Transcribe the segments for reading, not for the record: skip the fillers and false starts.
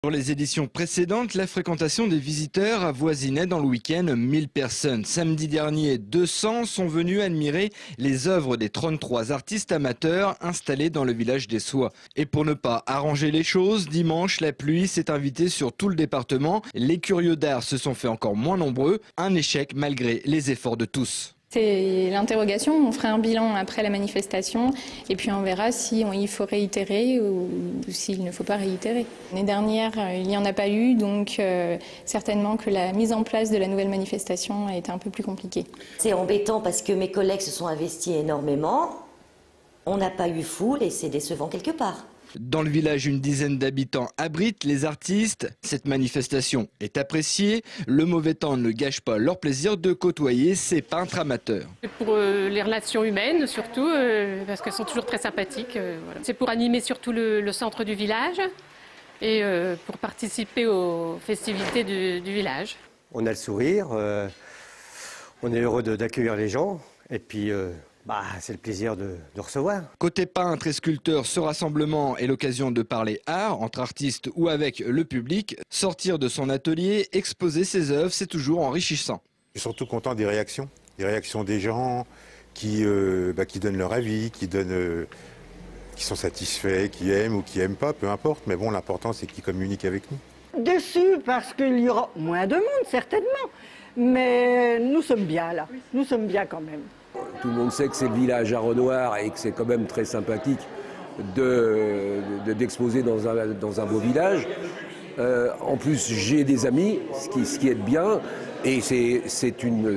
Pour les éditions précédentes, la fréquentation des visiteurs avoisinait dans le week-end 1000 personnes. Samedi dernier, 200 sont venus admirer les œuvres des 33 artistes amateurs installés dans le village des Soies. Et pour ne pas arranger les choses, dimanche, la pluie s'est invitée sur tout le département. Les curieux d'art se sont fait encore moins nombreux. Un échec malgré les efforts de tous. C'est l'interrogation, on fera un bilan après la manifestation et puis on verra si il faut réitérer ou s'il ne faut pas réitérer. L'année dernière, il n'y en a pas eu, donc certainement que la mise en place de la nouvelle manifestation a été un peu plus compliquée. C'est embêtant parce que mes collègues se sont investis énormément, on n'a pas eu foule et c'est décevant quelque part. Dans le village, une dizaine d'habitants abritent les artistes. Cette manifestation est appréciée. Le mauvais temps ne gâche pas leur plaisir de côtoyer ces peintres amateurs. C'est pour les relations humaines surtout, parce qu'elles sont toujours très sympathiques. Voilà. C'est pour animer surtout le centre du village et pour participer aux festivités du village. On a le sourire, on est heureux d'accueillir les gens et puis... c'est le plaisir de recevoir. Côté peintre et sculpteur, ce rassemblement est l'occasion de parler art entre artistes ou avec le public. Sortir de son atelier, exposer ses œuvres, c'est toujours enrichissant. Je suis surtout content des réactions des gens qui donnent leur avis, qui sont satisfaits, qui aiment ou qui n'aiment pas, peu importe. Mais bon, l'important c'est qu'ils communiquent avec nous. Déçu parce qu'il y aura moins de monde, certainement. Mais nous sommes bien là, nous sommes bien quand même. Tout le monde sait que c'est le village à Renoir et que c'est quand même très sympathique d'exposer dans un beau village. En plus, j'ai des amis, ce qui est bien, et c'est une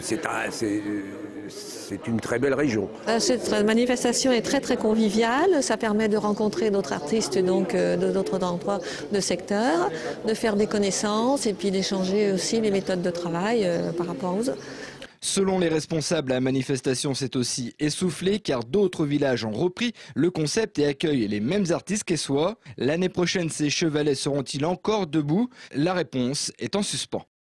très belle région. Cette manifestation est très conviviale, ça permet de rencontrer d'autres artistes d'autres endroits de secteur, de faire des connaissances et puis d'échanger aussi les méthodes de travail par rapport aux autres. Selon les responsables, la manifestation s'est aussi essoufflée car d'autres villages ont repris le concept et accueillent les mêmes artistes qu'Essois. L'année prochaine, ces chevalets seront-ils encore debout? La réponse est en suspens.